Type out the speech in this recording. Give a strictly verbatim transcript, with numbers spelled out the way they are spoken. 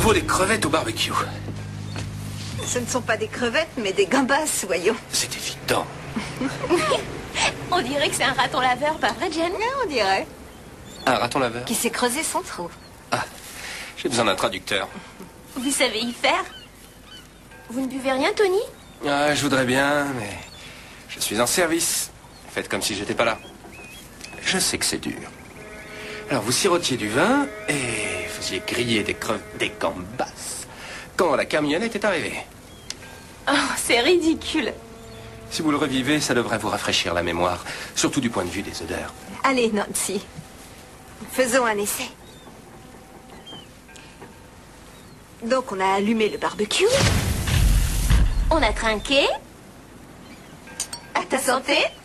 faut des crevettes au barbecue. Ce ne sont pas des crevettes, mais des gambas, voyons. C'est évident. On dirait que c'est un raton laveur, pas vrai, Jen? Oui, on dirait. Un raton laveur? Qui s'est creusé son trou. Ah, j'ai besoin d'un traducteur. Vous savez y faire? Vous ne buvez rien, Tony? Ah, je voudrais bien, mais je suis en service. Faites comme si j'étais pas là. Je sais que c'est dur. Alors, vous sirotiez du vin et faisiez griller des creves, des gambas quand la camionnette est arrivée. Oh, c'est ridicule. Si vous le revivez, ça devrait vous rafraîchir la mémoire, surtout du point de vue des odeurs. Allez, Nancy. Faisons un essai. Donc, on a allumé le barbecue. On a trinqué. À ta santé.